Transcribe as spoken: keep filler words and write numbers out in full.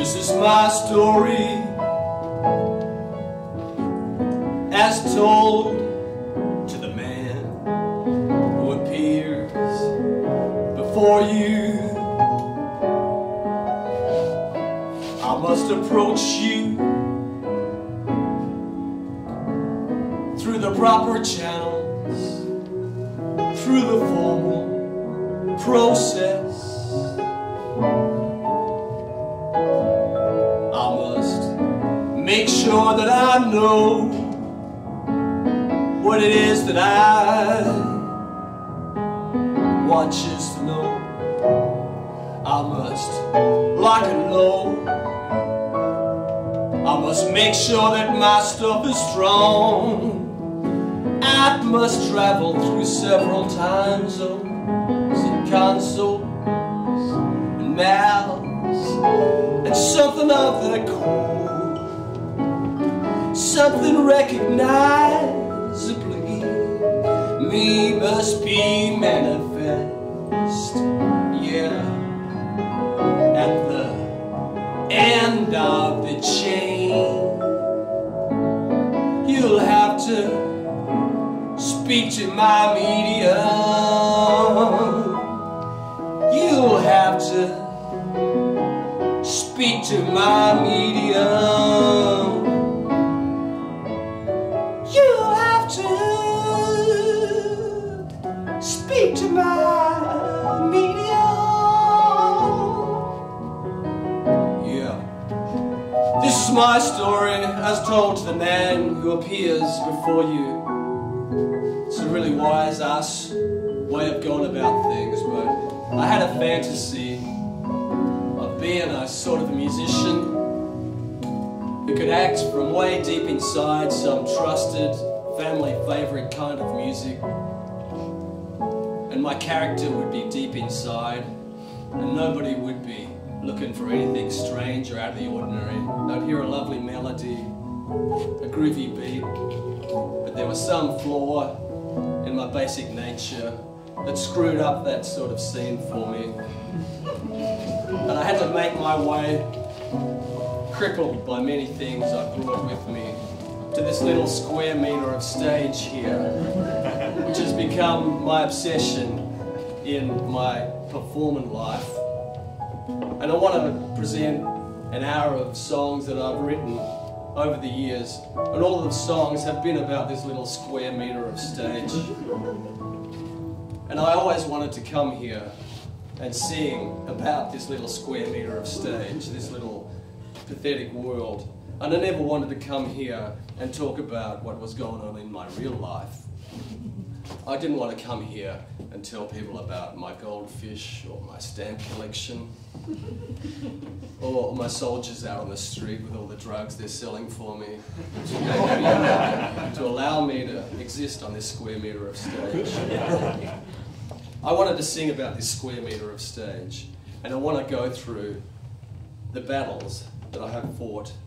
This is my story, as told to the man who appears before you. I must approach you through the proper channels, through the formal process. I must make sure that I know what it is that I want you to know. I must lock and load. I must make sure that my stuff is strong. I must travel through several time zones and consoles and mouths and something of the core, something recognizably me must be manifest. Yeah, at the end of the chain, you'll have to speak to my medium. You'll have to speak to my medium. You'll have to speak to my medium. Yeah. This is my story as told to the man who appears before you. It's a really wise ass way of going about things, but I had a fantasy of being a sort of a musician who could act from way deep inside some trusted family favourite kind of music, and my character would be deep inside and nobody would be looking for anything strange or out of the ordinary. They'd hear a lovely melody, a groovy beat, but there was some flaw in my basic nature that screwed up that sort of scene for me. And I had to make my way, crippled by many things I brought with me, to this little square metre of stage here, which has become my obsession in my performing life. And I want to present an hour of songs that I've written over the years, and all of the songs have been about this little square metre of stage. And I always wanted to come here and sing about this little square metre of stage, this little pathetic world. And I never wanted to come here and talk about what was going on in my real life. I didn't want to come here and tell people about my goldfish or my stamp collection or my soldiers out on the street with all the drugs they're selling for me to allow me to exist on this square metre of stage. I wanted to sing about this square metre of stage, and I want to go through the battles that I have fought